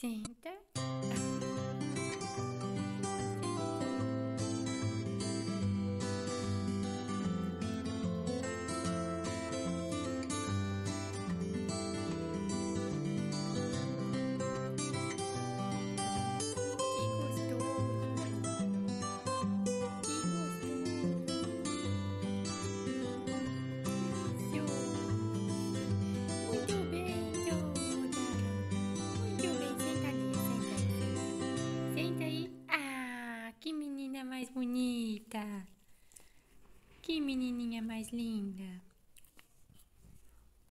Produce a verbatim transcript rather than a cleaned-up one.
Senta. Que gostoso. Que gostoso. Muito bem, Yoda. Muito bem, senta ali, senta aí. Senta aí. Ah, que menina mais bonita. Que menininha mais linda.